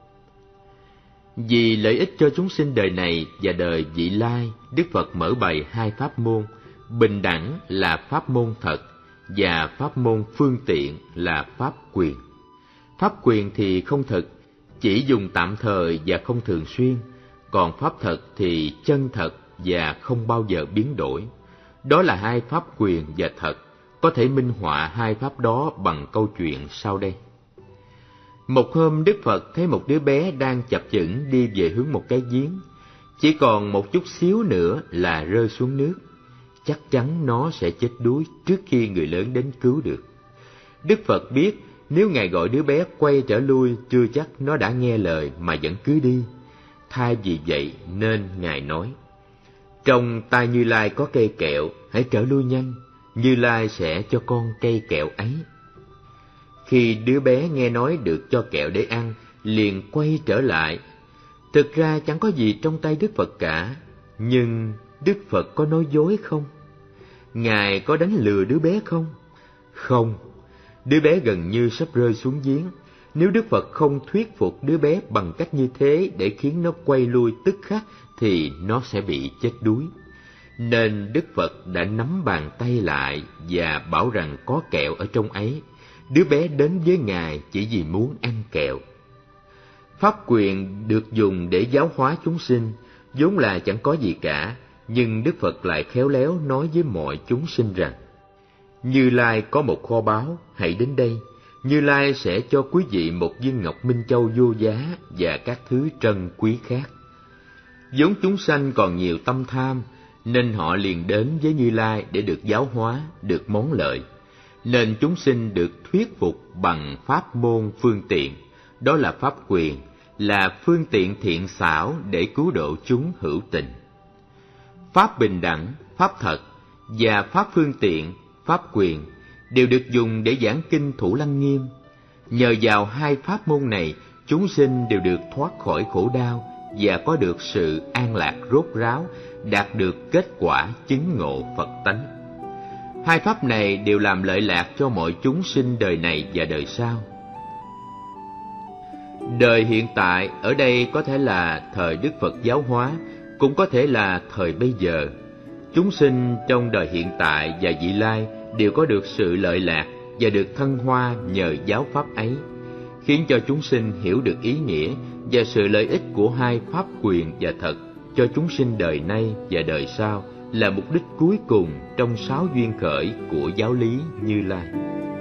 Vì lợi ích cho chúng sinh đời này và đời vị lai, Đức Phật mở bày hai pháp môn. Bình đẳng là pháp môn thật, và pháp môn phương tiện là pháp quyền. Pháp quyền thì không thực, chỉ dùng tạm thời và không thường xuyên, còn pháp thật thì chân thật và không bao giờ biến đổi. Đó là hai pháp quyền và thật, có thể minh họa hai pháp đó bằng câu chuyện sau đây. Một hôm Đức Phật thấy một đứa bé đang chập chững đi về hướng một cái giếng. Chỉ còn một chút xíu nữa là rơi xuống nước. Chắc chắn nó sẽ chết đuối trước khi người lớn đến cứu được. Đức Phật biết nếu Ngài gọi đứa bé quay trở lui, chưa chắc nó đã nghe lời mà vẫn cứ đi. Thay vì vậy nên Ngài nói: trong tay Như Lai có cây kẹo, hãy trở lui nhanh, Như Lai sẽ cho con cây kẹo ấy. Khi đứa bé nghe nói được cho kẹo để ăn, liền quay trở lại. Thực ra chẳng có gì trong tay Đức Phật cả, nhưng Đức Phật có nói dối không? Ngài có đánh lừa đứa bé không? Không. Đứa bé gần như sắp rơi xuống giếng. Nếu Đức Phật không thuyết phục đứa bé bằng cách như thế để khiến nó quay lui tức khắc, thì nó sẽ bị chết đuối. Nên Đức Phật đã nắm bàn tay lại và bảo rằng có kẹo ở trong ấy. Đứa bé đến với Ngài chỉ vì muốn ăn kẹo. Pháp quyền được dùng để giáo hóa chúng sinh, vốn là chẳng có gì cả, nhưng Đức Phật lại khéo léo nói với mọi chúng sinh rằng: Như Lai có một kho báu, hãy đến đây. Như Lai sẽ cho quý vị một viên ngọc minh châu vô giá và các thứ trân quý khác. Vốn chúng sanh còn nhiều tâm tham, nên họ liền đến với Như Lai để được giáo hóa, được món lợi. Nên chúng sinh được thuyết phục bằng pháp môn phương tiện, đó là pháp quyền, là phương tiện thiện xảo để cứu độ chúng hữu tình. Pháp bình đẳng, pháp thật và pháp phương tiện, pháp quyền đều được dùng để giảng kinh Thủ Lăng Nghiêm. Nhờ vào hai pháp môn này, chúng sinh đều được thoát khỏi khổ đau và có được sự an lạc rốt ráo, đạt được kết quả chứng ngộ Phật tánh. Hai pháp này đều làm lợi lạc cho mọi chúng sinh đời này và đời sau. Đời hiện tại ở đây có thể là thời Đức Phật giáo hóa, cũng có thể là thời bây giờ. Chúng sinh trong đời hiện tại và vị lai đều có được sự lợi lạc và được thăng hoa nhờ giáo pháp ấy, khiến cho chúng sinh hiểu được ý nghĩa và sự lợi ích của hai pháp quyền và thật cho chúng sinh đời nay và đời sau là mục đích cuối cùng trong sáu duyên khởi của giáo lý Như Lai.